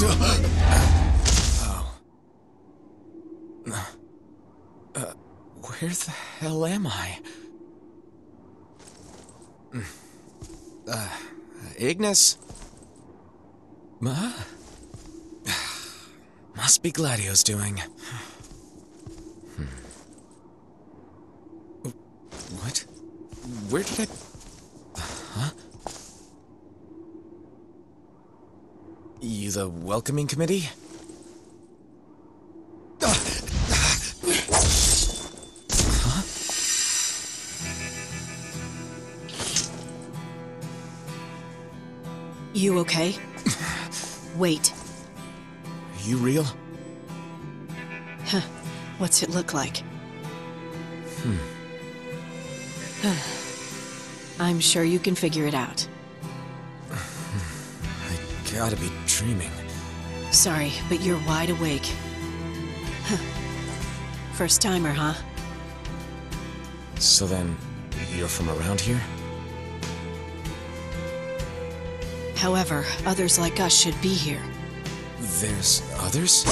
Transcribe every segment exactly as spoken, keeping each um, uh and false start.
Oh. Uh, where the hell am I? Uh, Ignis? Huh? Must be Gladio's doing. Hmm. What? Where did I... Huh? You the welcoming committee? Huh? You okay? Wait. You real? Huh. What's it look like? Hmm. I'm sure you can figure it out. I gotta be dreaming. Sorry, but you're wide awake. Huh. First timer, huh? So then, you're from around here? However, others like us should be here. There's others?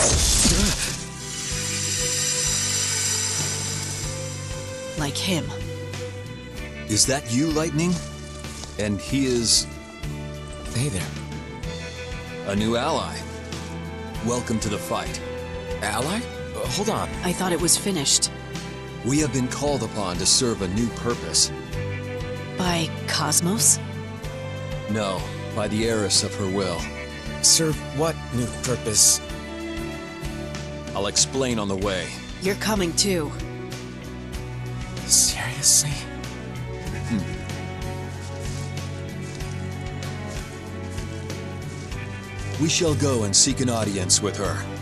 Like him. Is that you, Lightning? And he is... Hey there. a new ally. Welcome to the fight. Ally? Uh, hold on. I thought it was finished. We have been called upon to serve a new purpose. By Cosmos? No, by the heiress of her will. Serve what new purpose? I'll explain on the way. You're coming too. Seriously? Hmm. We shall go and seek an audience with her.